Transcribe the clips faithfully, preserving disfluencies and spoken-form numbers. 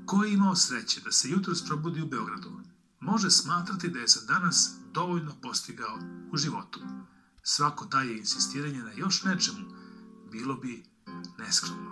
Ko je imao sreće da se jutros probudi u Beogradu, može smatrati da je za danas dovoljno postigao u životu. Svako daje insistiranje na još nečemu, bilo bi neskromno.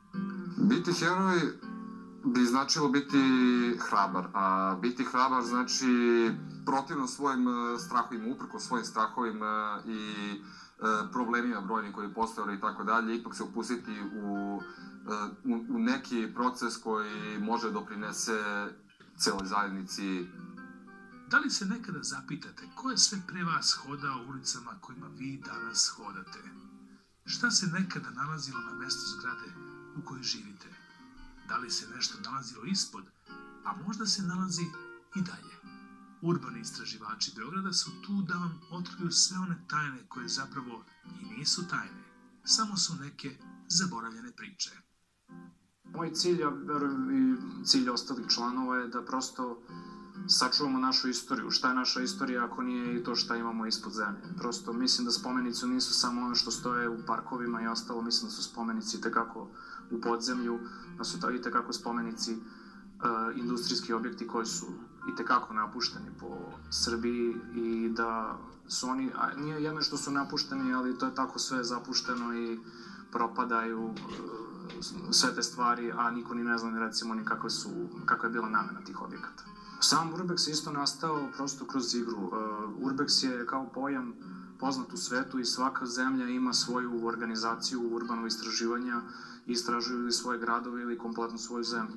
Biti heroj bi značilo biti hrabar, a biti hrabar znači protivno svojim strahovima, uprko svojim strahovima i problemima brojnim koji postojali i tako dalje, ipak se upustiti u, u, u neki proces koji može doprinese celoj zajednici. Da li se nekada zapitate ko je sve pre vas hodao ulicama kojima vi danas hodate? Šta se nekada nalazilo na mestu zgrade u kojoj živite? Da li se nešto nalazilo ispod, a možda se nalazi i dalje? Urbani istraživači Beograda su tu da vam otkriju sve one tajne koje zapravo i nisu tajne, samo su neke zaboravljene priče. Moj cilj, ja verujem i cilj ostalih članova je da prosto sačuvamo našu istoriju. Šta je naša istorija ako nije i to šta imamo ispod zemlje? Prosto mislim da spomenici nisu samo ono što stoje u parkovima i ostalo, mislim da su spomenici i tekako u podzemlju, da su i tekako spomenici uh, industrijski objekti koji su i tekako napušteni po Srbiji i da su oni, a nije jedno što su napušteni, ali to je tako sve zapušteno i propadaju uh, sve te stvari, a niko ni ne zna recimo ni kakve su, kakva je bila namena tih objekata. Sam Urbex je isto nastao prosto kroz igru. Uh, Urbex je kao pojam poznat u svetu i svaka zemlja ima svoju organizaciju urbanog istraživanja i istražuju ili svoje gradove ili kompletno svoju zemlju.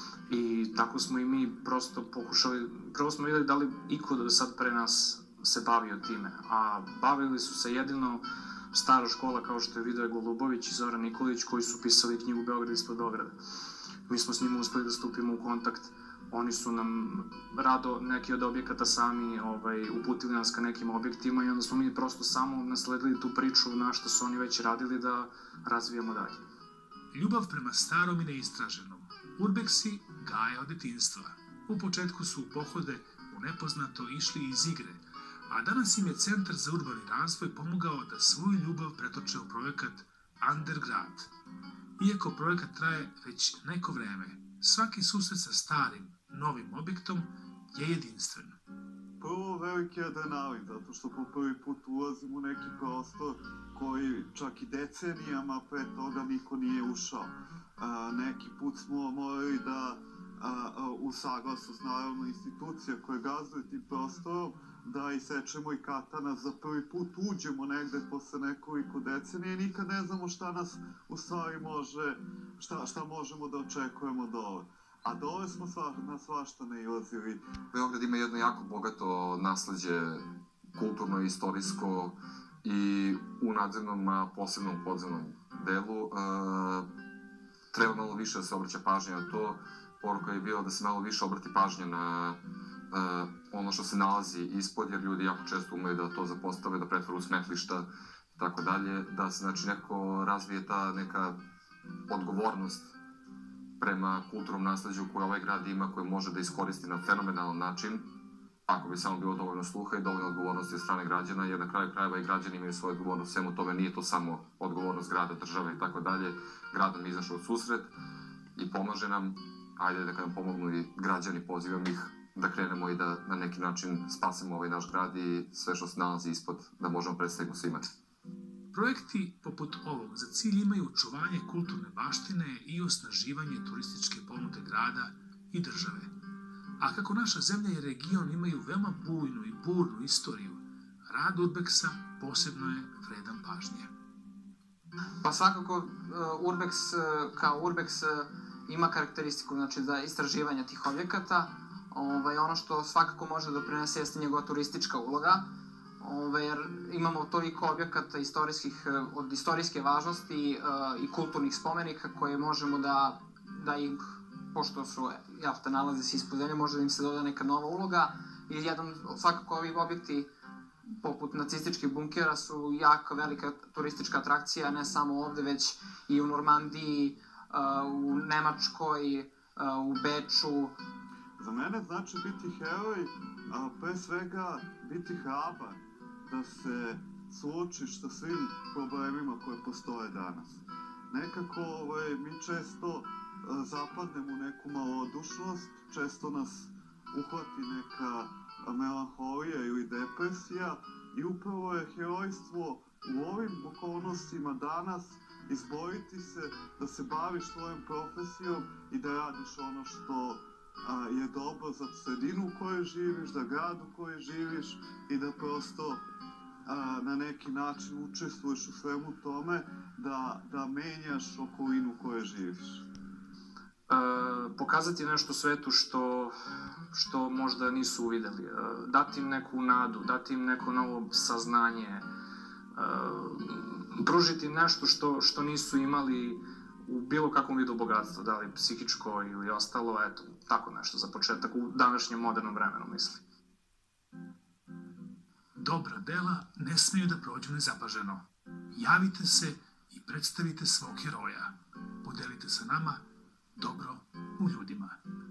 I tako smo i mi prosto pokušali, prvo smo videli da li iko do sad pre nas se bavio time, a bavili su se jedino stara škola kao što je Vidoje Golubović i Zoran Nikolić koji su pisali knjigu Beograd ispod Beograda. Mi smo s njima uspeli da stupimo u kontakt. Oni su nam rado neki od objekata sami ovaj, uputili nas ka nekim objektima i onda smo mi prosto samo nasledili tu priču na što su oni već radili da razvijamo dalje. Ljubav prema starom i neistraženom. Urbexi gaje od detinjstva. U početku su u pohode u nepoznato išli iz igre, a danas im je Centar za urbani razvoj pomogao da svoju ljubav pretoče u projekat Undergrad. Iako projekat traje već neko vreme, svaki susret sa starim, novim objektom je jedinstven. Prvo veliki adrenalin, zato što po prvi put ulazim u neki prostor koji čak i decenijama pre toga niko nije ušao. A, neki put smo morali da, a, a, u saglasnost naravno institucija koje gazduju tim prostorom, da isečemo i katanac, za prvi put uđemo negde posle nekoliko decenije i nikad ne znamo šta nas u stvari može, šta, šta možemo da očekujemo dole. A dole smo sva, na svašta nailazili. Beograd ima jedno jako bogato nasleđe, kulturno i istorijsko, i u nadzemnom, a posebno u podzemnom delu. E, treba malo više da se obraća pažnja na to. Poruka je bila da se malo više obrati pažnja na e, ono što se nalazi ispod, jer ljudi jako često umeju da to zapostave, da pretvore u smetlišta i tako dalje. Da se, znači, neko razvije ta neka odgovornost prema kulturnom nasleđu koje ovaj grad ima, koje može da iskoristi na fenomenalan način, ako bi samo bilo dovoljno sluha i dovoljno odgovornosti od strane građana, jer na kraju krajeva i građani imaju svoju odgovornost svemu tome, nije to samo odgovornost grada, države i tako dalje. Grad nam je izašao u susret i pomaže nam, ajde da nam pomognu i građani, pozivam ih da krenemo i da na neki način spasemo ovaj naš grad i sve što se nalazi ispod, da možemo predstaviti svima. Projekti poput ovog za cilj imaju očuvanje kulturne baštine i osnaživanje turističke ponude grada i države. A kako naša zemlja i region imaju veoma bujnu i burnu istoriju, rad Urbexa posebno je vredan pažnje. Pa svakako Urbex kao Urbex ima karakteristiku, znači, za istraživanje tih objekata. Ovaj, ono što svakako može doprinese jeste njegova turistička uloga, Ove, jer imamo toliko objekata istorijskih, od istorijske važnosti uh, i kulturnih spomenika koje možemo da, da ih, pošto su, jel te, nalaze se ispod zemlje, može da im se doda neka nova uloga. I jedan, svakako ovi objekti poput nacističkih bunkera su jako velika turistička atrakcija, ne samo ovde, već i u Normandiji, uh, u Nemačkoj, uh, u Beču. Za mene znači biti heroj, a pre svega biti hrabar, da se suočiš sa svim problemima koje postoje danas. nekako ovaj, mi često a, zapadnemo u neku malodušnost, često nas uhvati neka melanholija ili depresija i upravo je herojstvo u ovim okolnostima danas izboriti se da se baviš svojom profesijom i da radiš ono što a, je dobro za sredinu u kojoj živiš, za grad u kojoj živiš i da prosto a, na neki način učestvuješ u svemu tome da, da menjaš okolinu u kojoj živiš. E, pokazati nešto svetu što, što možda nisu uvideli, e, dati im neku nadu, dati im neko novo saznanje, e, pružiti im nešto što, što nisu imali u bilo kakvom vidu bogatstva, da li psihičko ili ostalo, eto, tako nešto za početak u današnjem modernom vremenu, mislim. Dobra dela ne smiju da prođu nezapaženo. Javite se i predstavite svog heroja. Podelite sa nama dobro u ljudima.